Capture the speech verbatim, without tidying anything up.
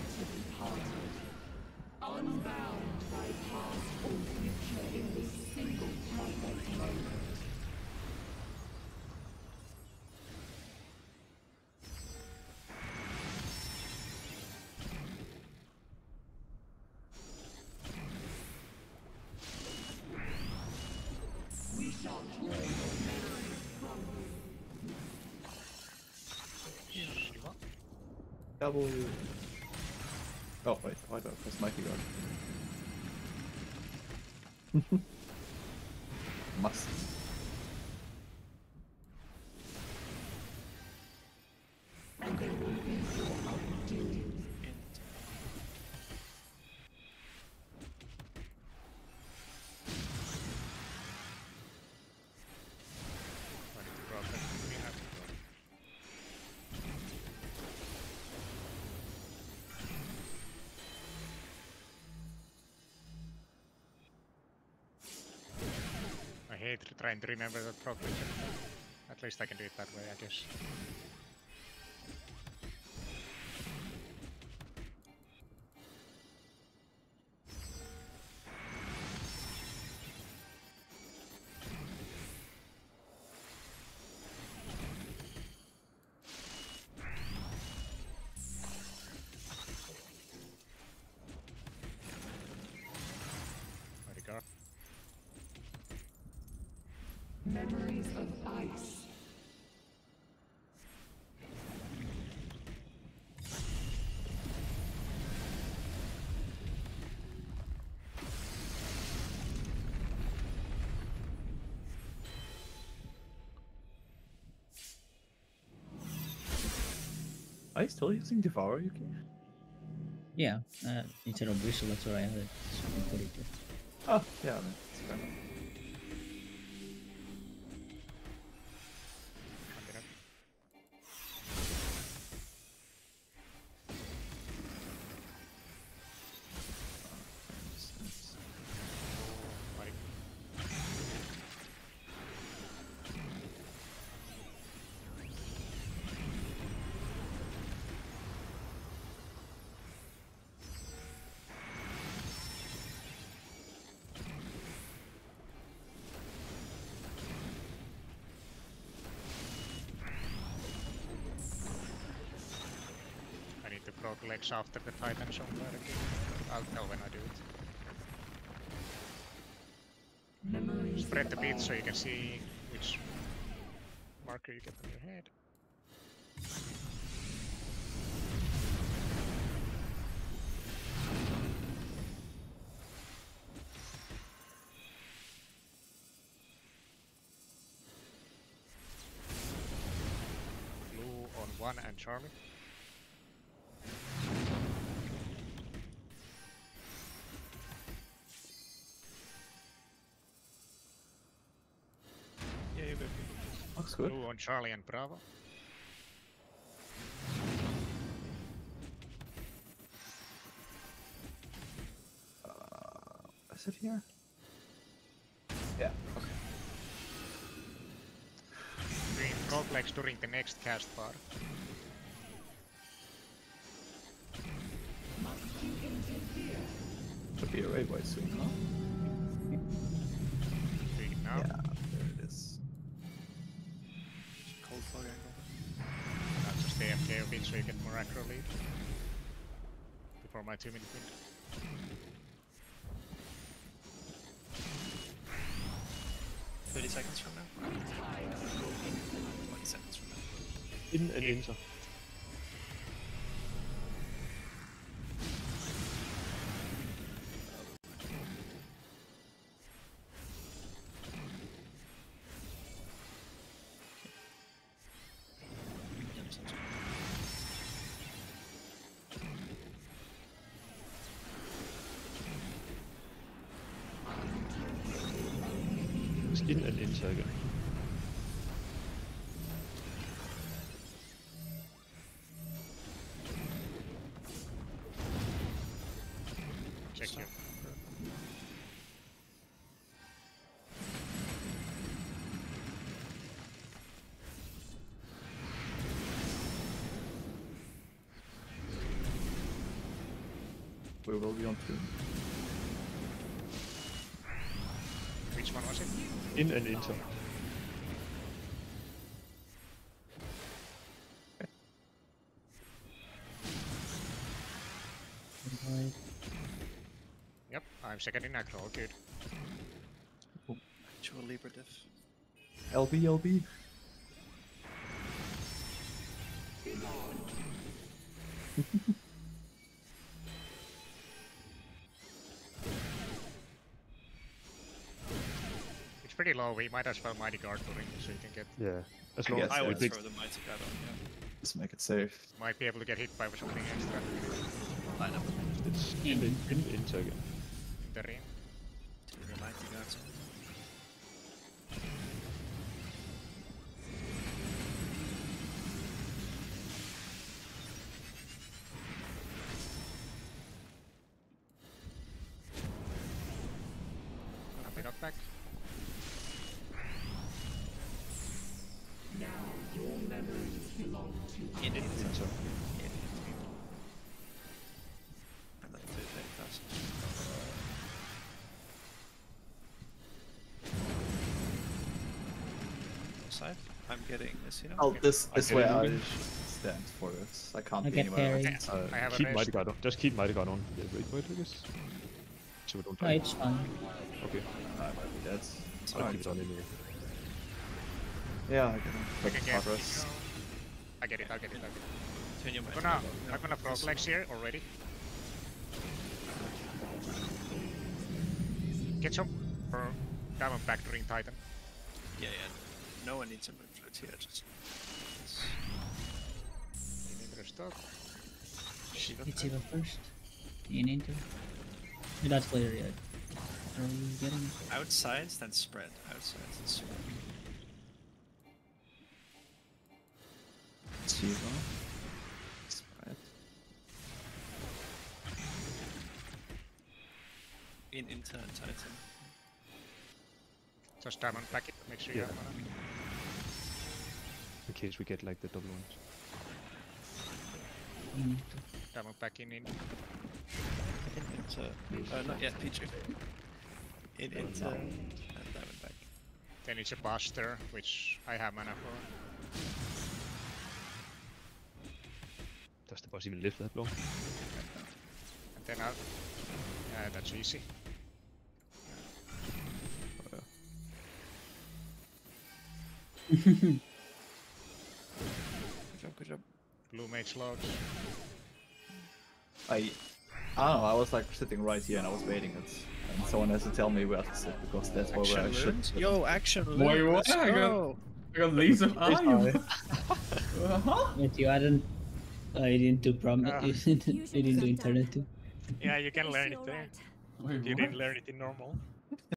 W. Oh wait, why do I press Mighty Guard? Must. And there will be no opportunity. I hate trying to remember that properly. At least I can do it that way, I guess. Where'd it go? Memories of ice. Are you still using Devour, Yuki? Yeah, uh, instead of Bristle, that's where I had it. So I put it there. Oh, yeah, that's fair enough. I need to proc legs after the Titan somewhere again. I'll tell when I do it. Memories Spread the of beat ice. so you can see which marker you get on your head. Blue on one and Charlie. Yeah, you're good. Looks good. Blue on Charlie and Bravo. Uh, is it here? Yeah, okay. Green proc legs during the next cast bar. Should be a railway soon, huh? Do it now. Yeah, there it is. Cold fog angle. I'll just A F K a bit so you get more aggro lead. Before my two minute wind. thirty seconds from now. twenty seconds from now. In and enter. In and enter again. Check you. we will be on two. Which one was it? In and inter. Right. Yep, I'm second in aggro, all good. Actual Libra diff. L B, L B. It's pretty low, we might as well Mighty Guard for ring so you can get... Yeah, as I long guess as I the would big throw the Mighty Guard on, yeah. Just make it safe. Might be able to get hit by something extra Line up it's in, in, in inter again. in the ring. to the Mighty Guards. Happy knockback. In it. Inter. And then do it fast. Side. I'm getting this, you know? Oh, this this I way get I it. stand for this. I can't I be get anywhere parry. else. Uh, I have a Keep rest. Mighty Guard on. Just keep Mighty Guard on. Yeah, wait, wait, I guess. So we don't No, die. it's fine. Okay, I might be dead. I'll Alright. keep it on anyway. Yeah, I can I make can get progress. it. I get it, I get it, I get it. Turn your I'm Mighty gonna, Guard on. I'm gonna frog legs here already. Get some for diamond back to ring titan. Yeah, yeah. No one needs to move it here, just... In the stop. Shiva. Hit Shiva first. In into. You're not clear yet. Are you getting it? Outside, then spread. Outside, then spread. Shiva. Spread. In inter and Titan. Just diamond back it, make sure you Yeah. have mana. In case we get like the double ones. In into. Diamond back in, in. In inter. Uh, not yet, Pichu. In inter and diamond back. Then it's a buster, which I have mana for. Does the boss even live that long? And then I'll... Yeah, that's easy. Good job, good job. Blue mage logs. I, I don't know, I was like sitting right here and I was waiting it. And someone has to tell me where to sit because that's where, where I Action should. learned? Yo, action Boy, learned. what? Let's I got- go. I got laser eye. Uh-huh. Wait, you hadn't. I didn't do prom. Ah. You didn't you didn't do internet too. Yeah, you can learn it there. Wait, You what? didn't learn it in normal.